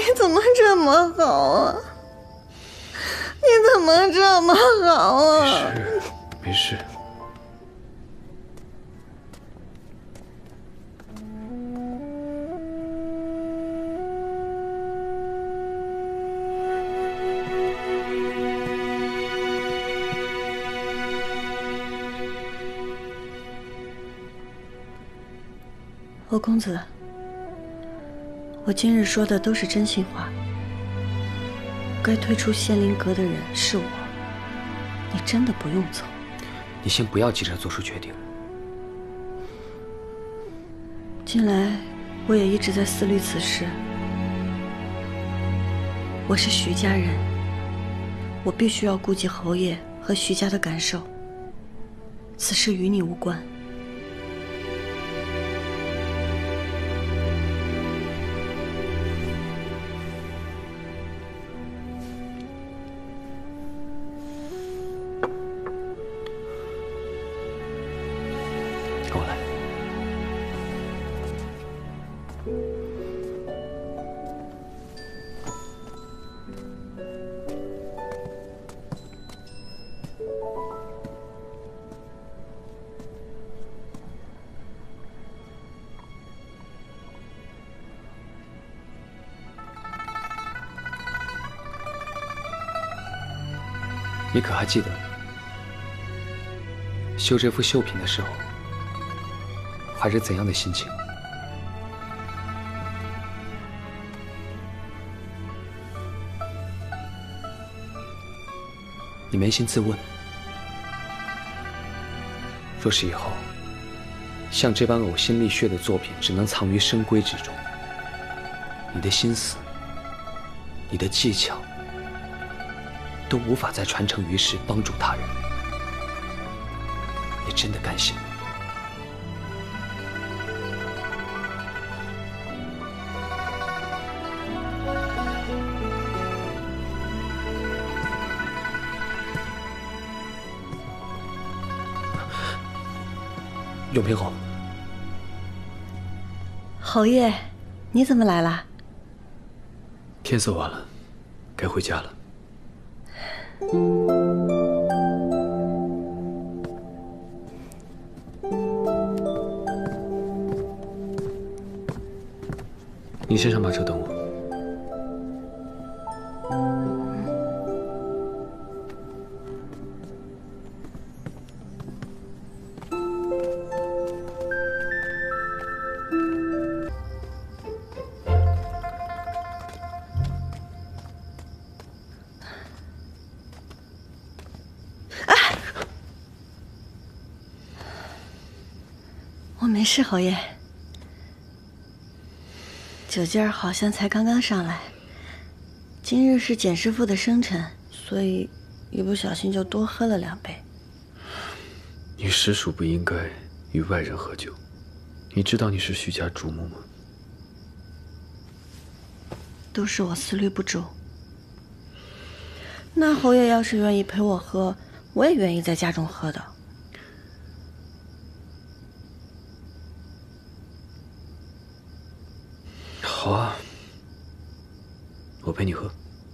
怎么这么好啊？你怎么这么好啊？ 没事，没事。 欧公子，我今日说的都是真心话。该退出仙灵阁的人是我，你真的不用走。 你先不要急着做出决定。 近来我也一直在思虑此事。我是徐家人，我必须要顾及侯爷和徐家的感受。此事与你无关。 跟我来。你可还记得绣这幅绣品的时候，怀着怎样的心情？你扪心自问，若是以后像这般呕心沥血的作品只能藏于深闺之中，你的心思、你的技巧都无法再传承于世，帮助他人，你真的甘心吗？永平侯， 侯爷，你怎么来了？ 天色晚了，该回家了。你先上马车等我。 我没事，侯爷。酒劲儿好像才刚刚上来。今日是简师傅的生辰，所以一不小心就多喝了2杯。 你实属不应该与外人喝酒。你知道你是徐家主母吗？ 都是我思虑不周。那侯爷要是愿意陪我喝，我也愿意在家中喝的。 好啊，我陪你喝。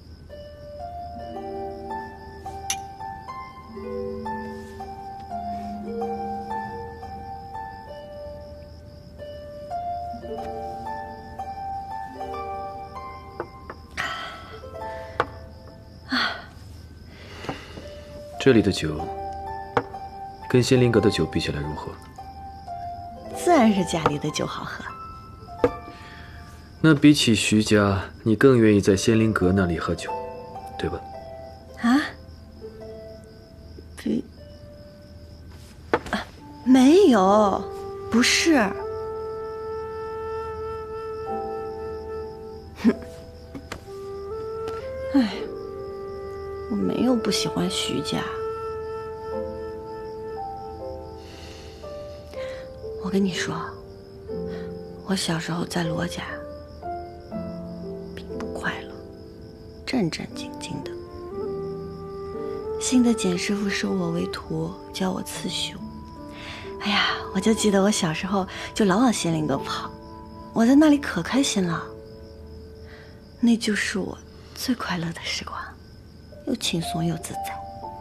这里的酒跟仙灵阁的酒比起来如何？ 自然是家里的酒好喝。 那比起徐家，你更愿意在仙灵阁那里喝酒，对吧？ 啊？没有，不是。哼，哎，我没有不喜欢徐家。我跟你说，我小时候在罗家并不快乐，战战兢兢的。新的简师傅收我为徒，教我刺绣。哎呀，我就记得我小时候就老往仙灵阁跑，我在那里可开心了。 那就是我最快乐的时光，又轻松又自在。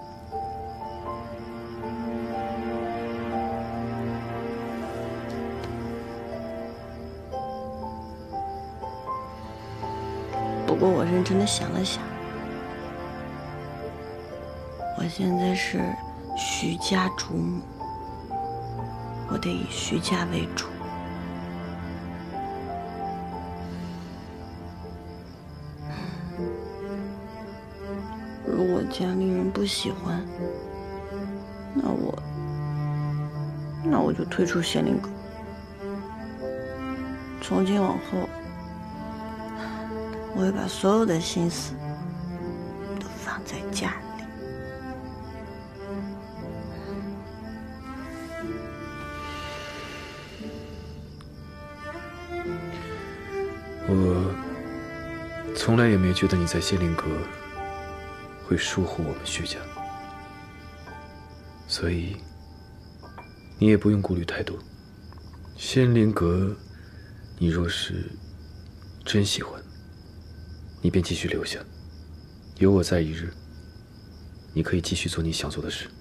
不过我认真的想了想，我现在是徐家主母，我得以徐家为主。如果家里人不喜欢，那我就退出仙灵阁。从今往后，我会把所有的心思都放在家里。 我从来也没觉得你在仙灵阁会疏忽我们徐家，所以你也不用顾虑太多。仙灵阁，你若是真喜欢，你便继续留下，有我在一日，你可以继续做你想做的事。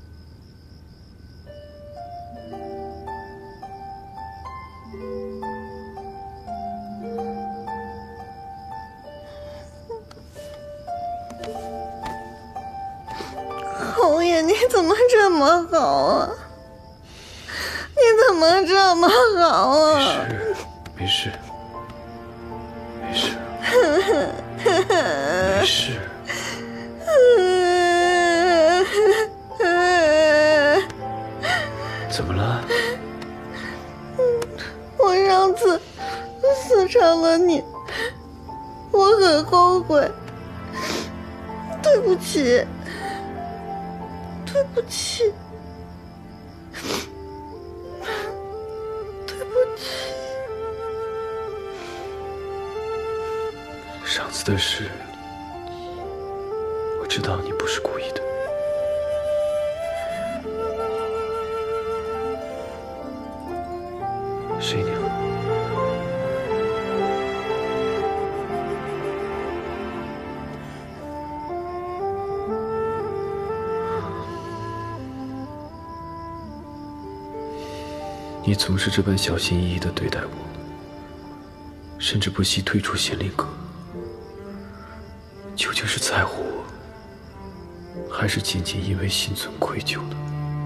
侯爷，你怎么这么好啊？你怎么这么好啊？ 没事，没事，没事，没事。怎么了？ 我上次死缠了你，我很后悔，对不起。对不起，对不起。 上次的事，我知道你不是故意的。是你好。你总是这般小心翼翼地对待我，甚至不惜退出仙灵阁，究竟是在乎我，还是仅仅因为心存愧疚呢？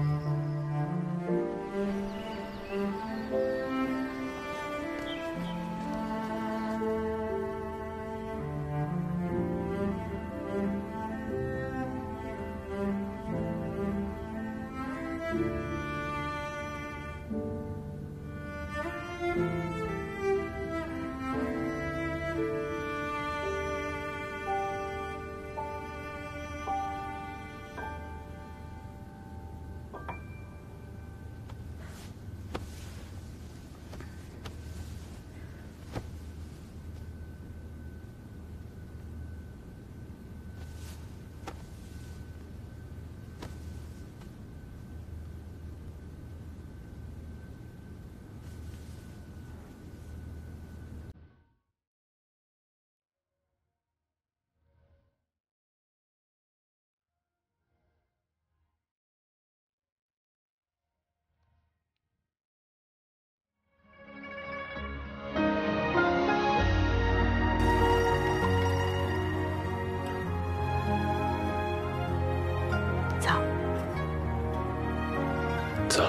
早。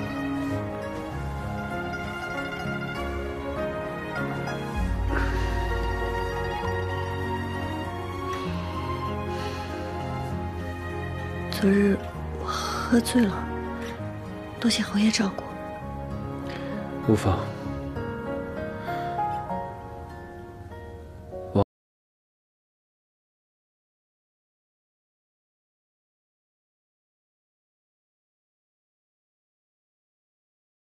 昨日我喝醉了，多谢侯爷照顾。 无妨。